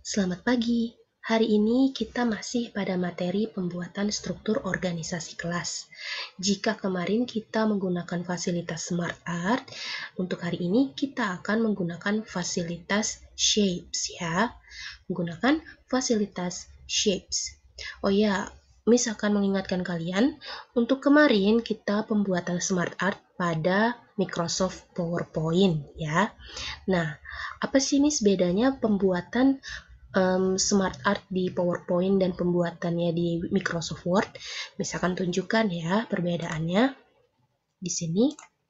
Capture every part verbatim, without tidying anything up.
Selamat pagi. Hari ini kita masih pada materi pembuatan struktur organisasi kelas. Jika kemarin kita menggunakan fasilitas Smart Art, untuk hari ini kita akan menggunakan fasilitas Shapes ya. Menggunakan fasilitas Shapes. Oh ya, Miss akan mengingatkan kalian, untuk kemarin kita pembuatan Smart Art pada Microsoft PowerPoint ya. Nah, apa sih Miss bedanya pembuatan um, Smart Art di PowerPoint dan pembuatannya di Microsoft Word? Misalkan tunjukkan ya perbedaannya di sini.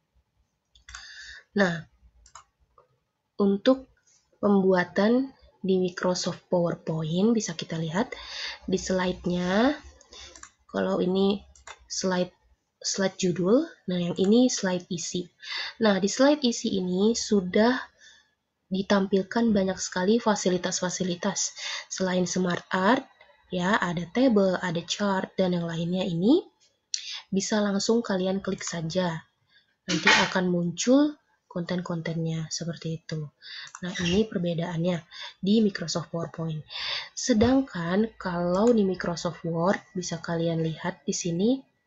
Nah, untuk pembuatan di Microsoft PowerPoint bisa kita lihat di slide-nya. Kalau ini slide slide judul, nah yang ini slide isi. Nah, di slide isi ini sudah ditampilkan banyak sekali fasilitas-fasilitas. Selain Smart Art, ya ada table, ada chart, dan yang lainnya ini bisa langsung kalian klik saja. Nanti akan muncul konten-kontennya seperti itu. Nah, ini perbedaannya di Microsoft PowerPoint. Sedangkan kalau di Microsoft Word bisa kalian lihat di sini.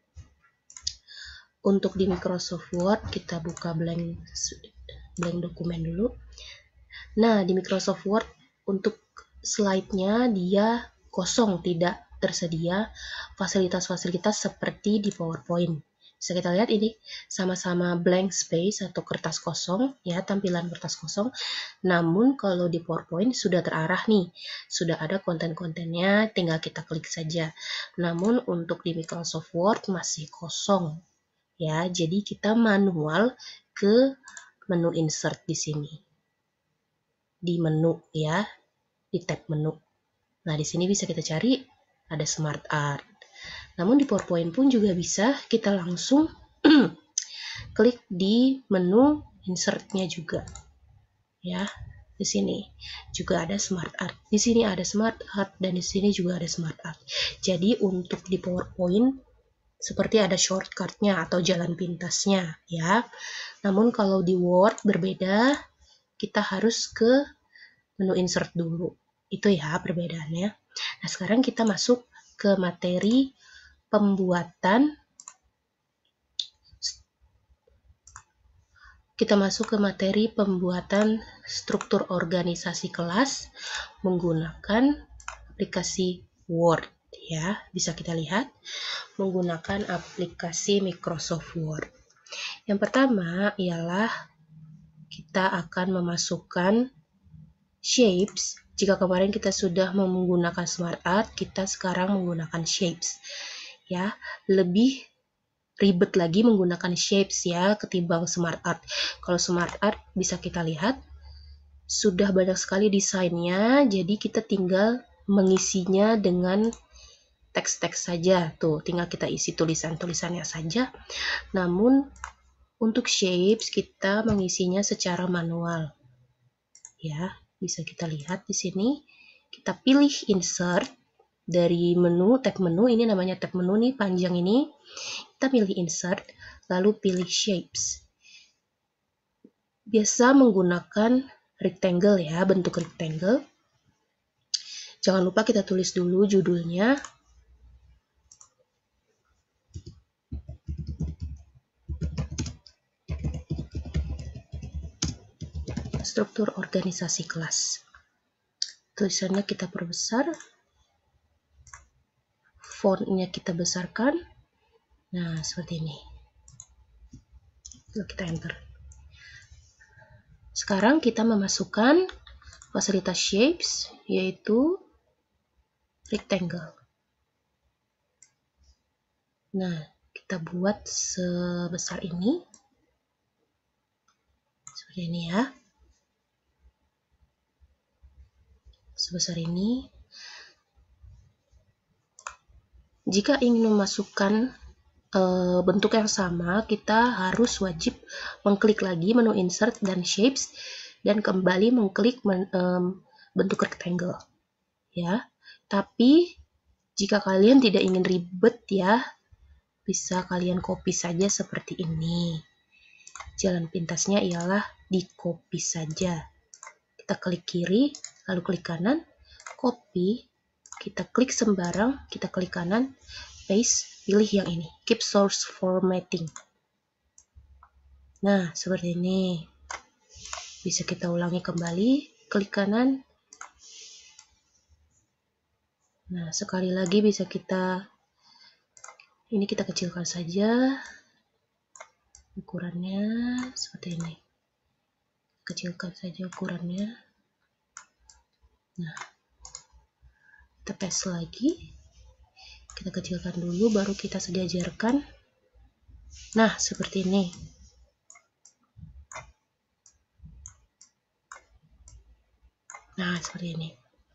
Untuk di Microsoft Word kita buka blank blank dokumen dulu. Nah, di Microsoft Word untuk slide-nya dia kosong, tidak tersedia fasilitas-fasilitas seperti di PowerPoint. Bisa kita lihat ini sama-sama blank space atau kertas kosong ya, tampilan kertas kosong. Namun kalau di PowerPoint sudah terarah nih, sudah ada konten-kontennya, tinggal kita klik saja. Namun untuk di Microsoft Word masih kosong ya, jadi kita manual ke menu insert di sini. Di menu ya, di tab menu. Nah, di sini bisa kita cari ada Smart Art. Namun di PowerPoint pun juga bisa kita langsung klik di menu insert-nya juga. Ya, di sini juga ada Smart Art. Di sini ada Smart Art dan di sini juga ada Smart Art. Jadi untuk di PowerPoint seperti ada shortcut-nya atau jalan pintasnya ya. Namun kalau di Word berbeda, kita harus ke menu insert dulu. Itu ya perbedaannya. Nah, sekarang kita masuk ke materi pembuatan kita masuk ke materi pembuatan struktur organisasi kelas menggunakan aplikasi Word ya. Bisa kita lihat menggunakan aplikasi Microsoft Word. Yang pertama ialah kita akan memasukkan Shapes. Jika kemarin kita sudah menggunakan Smart Art, kita sekarang menggunakan Shapes. Ya, lebih ribet lagi menggunakan Shapes ya ketimbang Smart Art. Kalau Smart Art bisa kita lihat sudah banyak sekali desainnya, jadi kita tinggal mengisinya dengan teks-teks saja. Tuh, tinggal kita isi tulisan-tulisannya saja. Namun untuk Shapes kita mengisinya secara manual. Ya, bisa kita lihat di sini. Kita pilih insert dari menu, tab menu, ini namanya tab menu nih, panjang ini. Kita pilih insert, lalu pilih shapes. Biasa menggunakan rectangle ya, bentuk rectangle. Jangan lupa kita tulis dulu judulnya. Struktur organisasi kelas. Tulisannya kita perbesar. Fontnya kita besarkan. Nah, seperti ini. Lalu kita enter. Sekarang kita memasukkan fasilitas shapes, yaitu rectangle. Nah, kita buat sebesar ini. Seperti ini ya. Sebesar ini. Jika ingin memasukkan e, bentuk yang sama, kita harus wajib mengklik lagi menu insert dan shapes dan kembali mengklik men, e, bentuk rectangle. Ya. Tapi jika kalian tidak ingin ribet ya, bisa kalian copy saja seperti ini. Jalan pintasnya ialah di copy saja. Kita klik kiri, lalu klik kanan, copy, kita klik sembarang, kita klik kanan, paste, pilih yang ini, keep source formatting. Nah, seperti ini. Bisa kita ulangi kembali, klik kanan. Nah, sekali lagi bisa kita, ini kita kecilkan saja ukurannya seperti ini. Kecilkan saja ukurannya. Nah, kita paste lagi. Kita kecilkan dulu, baru kita sejajarkan. Nah, seperti ini. Nah, seperti ini.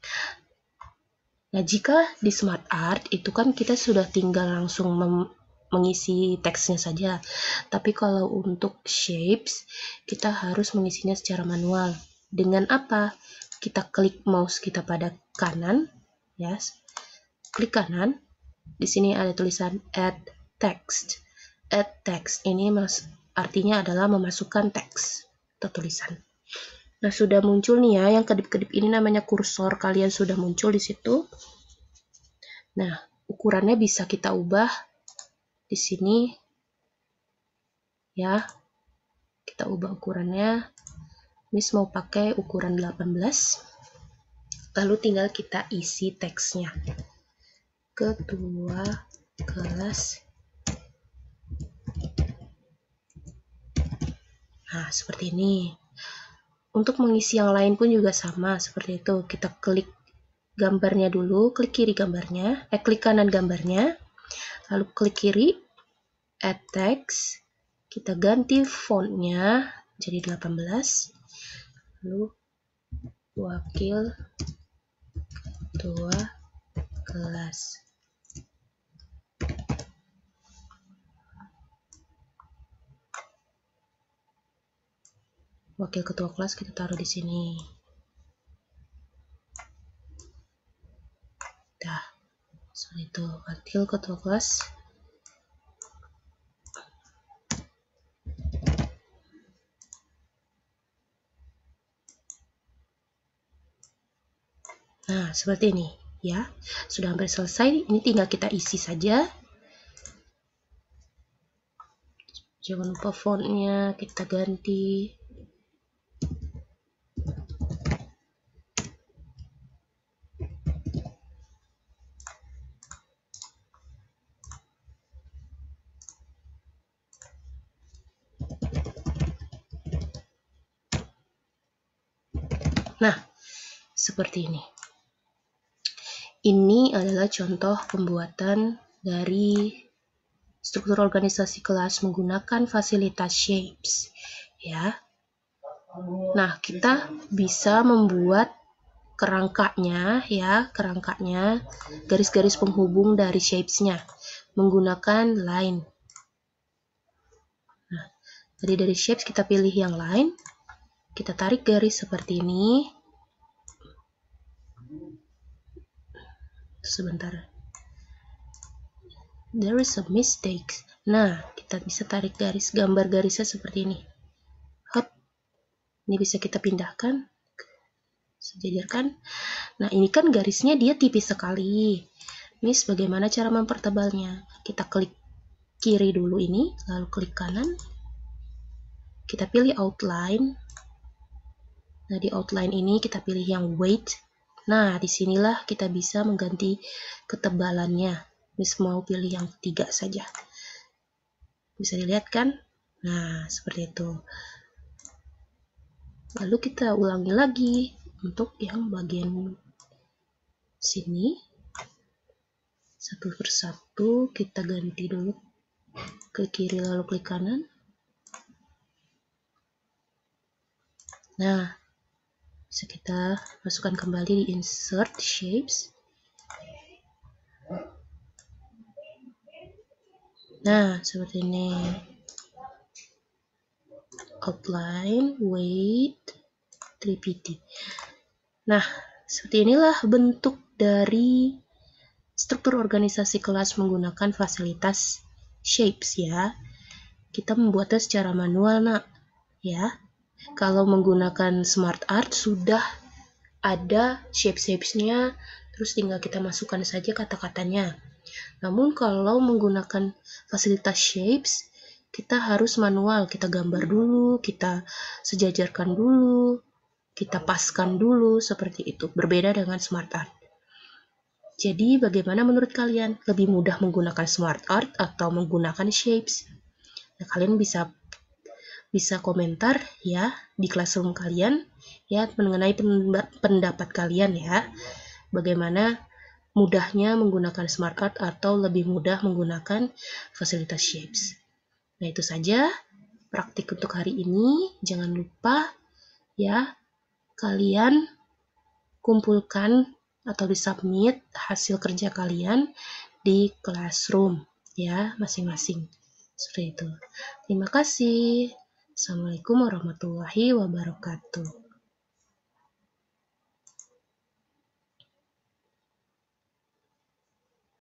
Nah, jika di Smart Art, itu kan kita sudah tinggal langsung mengisi teksnya saja. Tapi kalau untuk shapes, kita harus mengisinya secara manual. Dengan apa? Kita klik mouse kita pada kanan, ya. Klik kanan. Di sini ada tulisan Add Text. Add Text ini mas, artinya adalah memasukkan teks atau tulisan. Nah, sudah muncul nih ya, yang kedip-kedip ini namanya kursor. Kalian sudah muncul di situ. Nah, ukurannya bisa kita ubah di sini. Ya, kita ubah ukurannya. Miss mau pakai ukuran delapan belas. Lalu tinggal kita isi teksnya. Ketua kelas. Nah, seperti ini. Untuk mengisi yang lain pun juga sama, seperti itu. Kita klik gambarnya dulu, klik kiri gambarnya, eh klik kanan gambarnya, lalu klik kiri, add text, kita ganti fontnya jadi delapan belas, lalu wakil ketua kelas. Wakil ketua kelas kita taruh di sini. Dah, seperti itu. Wakil ketua kelas. Nah, seperti ini ya. Sudah hampir selesai. Ini tinggal kita isi saja. Jangan lupa fontnya kita ganti. Nah, seperti ini. Ini adalah contoh pembuatan dari struktur organisasi kelas menggunakan fasilitas shapes, ya. Nah, kita bisa membuat kerangkanya, ya, kerangkanya, garis-garis penghubung dari shapes-nya menggunakan line. Nah, jadi dari shapes kita pilih yang line, kita tarik garis seperti ini. Sebentar. There is a mistake. Nah, kita bisa tarik garis, gambar garisnya seperti ini. Hop. Ini bisa kita pindahkan, sejajarkan. Nah, ini kan garisnya dia tipis sekali. Miss, bagaimana cara mempertebalnya? Kita klik kiri dulu ini, lalu klik kanan. Kita pilih outline. Nah, di outline ini kita pilih yang weight. Nah, disinilah kita bisa mengganti ketebalannya. Miss mau pilih yang tiga saja. Bisa dilihat kan? Nah, seperti itu. Lalu kita ulangi lagi untuk yang bagian sini. Satu persatu kita ganti dulu. Klik kiri lalu klik kanan. Nah, bisa kita masukkan kembali di insert shapes. Nah, seperti ini. Outline, weight, three P T. Nah, seperti inilah bentuk dari struktur organisasi kelas menggunakan fasilitas shapes, ya. Kita membuatnya secara manual, nak, ya. Kalau menggunakan Smart Art sudah ada shape-shapes-nya, terus tinggal kita masukkan saja kata-katanya. Namun kalau menggunakan fasilitas shapes, kita harus manual, kita gambar dulu, kita sejajarkan dulu, kita paskan dulu, seperti itu. Berbeda dengan smart art. Jadi bagaimana menurut kalian? Lebih mudah menggunakan smart art atau menggunakan shapes? Nah, kalian bisa bisa komentar ya di classroom kalian ya mengenai pendapat kalian ya. Bagaimana mudahnya menggunakan smart art atau lebih mudah menggunakan fasilitas shapes. Nah, itu saja praktik untuk hari ini. Jangan lupa ya kalian kumpulkan atau disubmit hasil kerja kalian di classroom ya masing-masing. Seperti itu. Terima kasih. Assalamualaikum warahmatullahi wabarakatuh.